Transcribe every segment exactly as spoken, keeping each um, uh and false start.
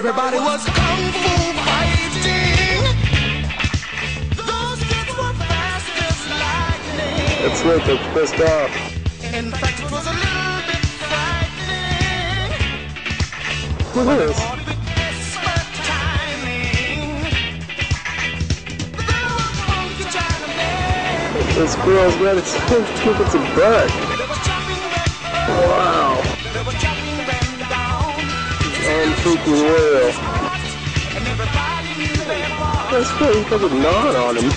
Everybody was kung fu fighting. Those kids were fast as lightning. That's right, they're pissed off. In fact, it was a little bit frightening. Look at this. Expert timing. There was monkey Chinaman. This girl's got its kick its butt. There was chopping them up. Wow. There was chopping them down. I'm freaking well. And everybody knew their part. That's great, he has a knot on him.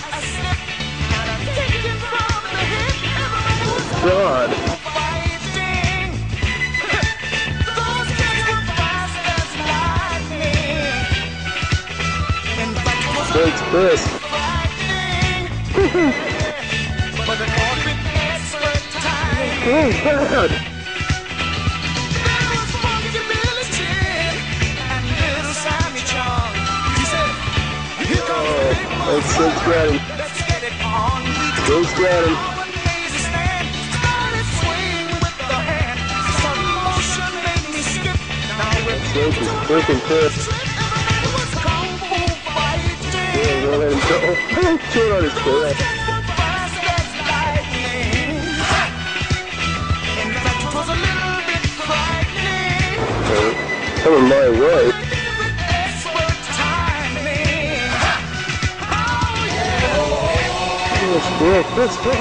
God. Fighting. Those kids were fast as lightning. In fact, it was a Breaks this. frightening. But it all with expert timing. Oh, God. There was Funky Billy Chin and little Sammy Chung. He said, "Here comes the big one. Let's, let's get him. Let's get it on." Let's get him. Lazy stand started swinging with the hand. Sudden motion made me skip. Now with Snake is freaking pissed. everybody was kung fu fighting. Yeah, go let him go. Chew on his tail. Fast as lightning. In fact, it was a little bit frightening. Coming my way. Expert timing. Oh yeah. Let's go. Let's go.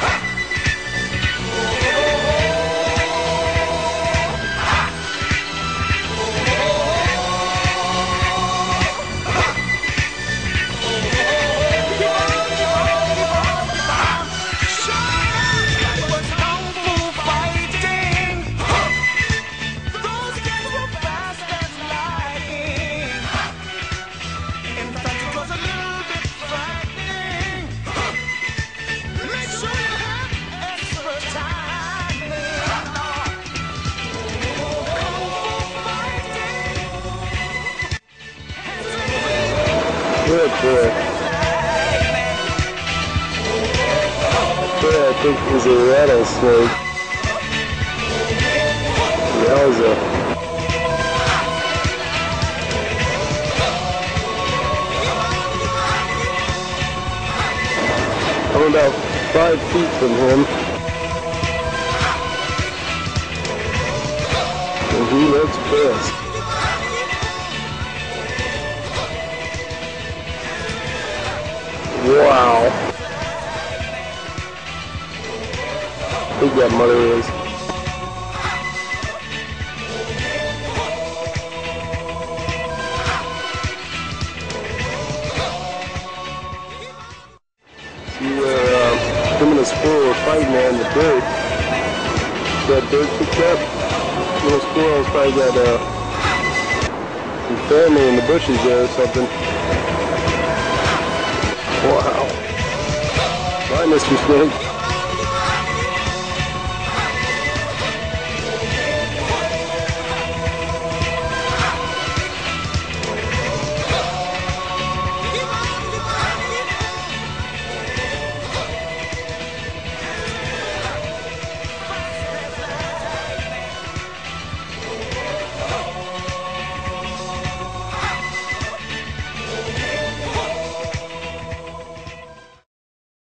Good boy. Yeah, I think he's a rattlesnake. Yowza. I'm about five feet from him. And he looks pissed. Wow. Big that mother is. See where uh, him and the squirrel were fighting there in the dirt. That dirt picked up. Little squirrel's probably got uh, some family in the bushes there or something. Wow. Bye, Mister Snake.